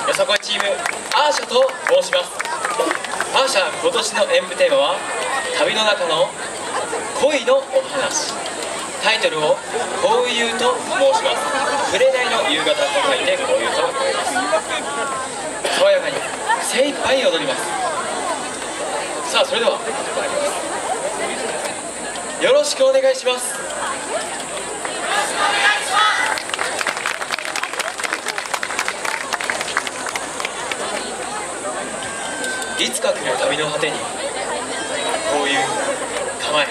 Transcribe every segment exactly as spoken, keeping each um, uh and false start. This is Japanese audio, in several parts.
よさこいチームアーシャと申します。アーシャ今年の演舞テーマは旅の中の恋のお話。タイトルをこういうと申します。紅の夕方と書いてこういうと申します。爽やかに精一杯踊ります。さあそれでは参ります。よろしくお願いします。いつか来る旅の果てにこういう構え。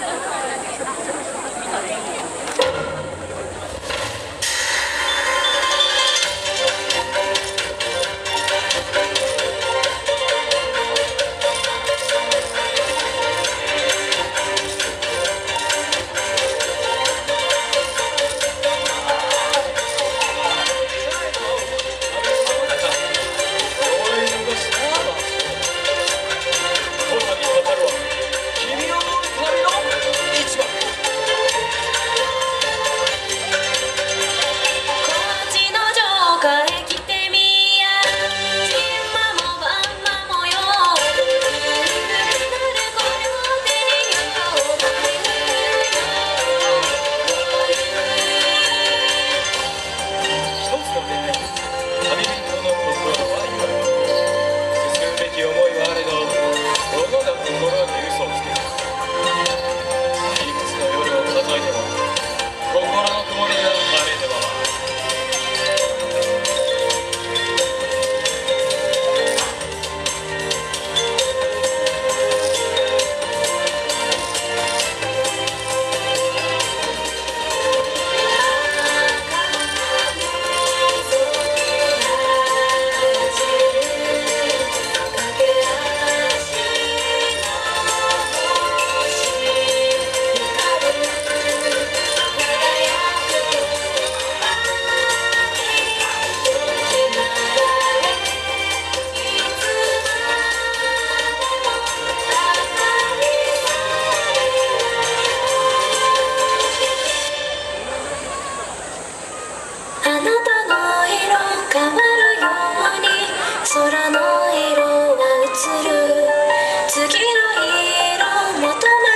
空の色は映る次の色求めるようにどこ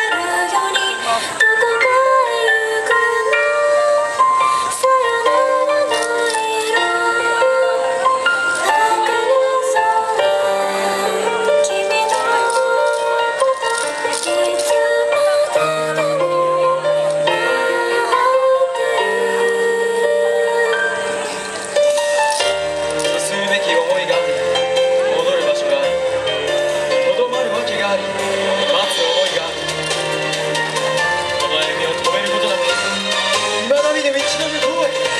かへ行くのさよならの色赤の空君のこといつまででも待ってる進むべき思いが戻る場所があり、とどまるわけがあり、待つ思いがある。この歩みを止めることなくまなみで道の向こうへ。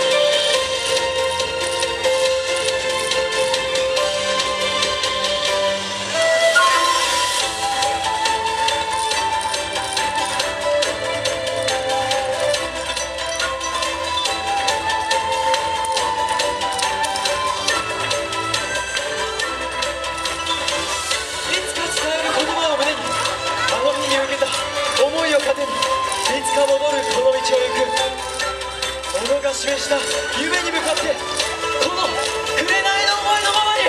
思いを糧にいつか戻るこの道を行く。己が示した夢に向かってこの紅の思いのままに。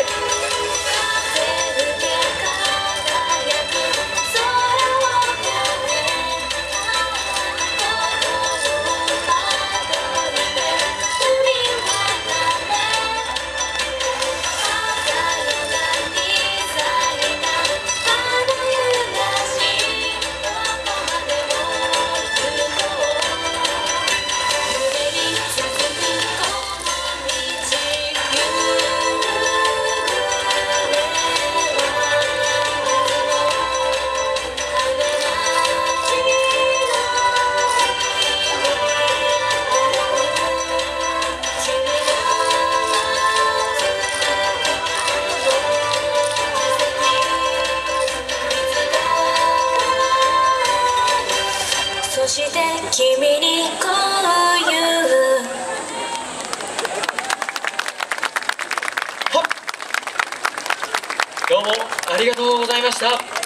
そして君にこういうどうもありがとうございました。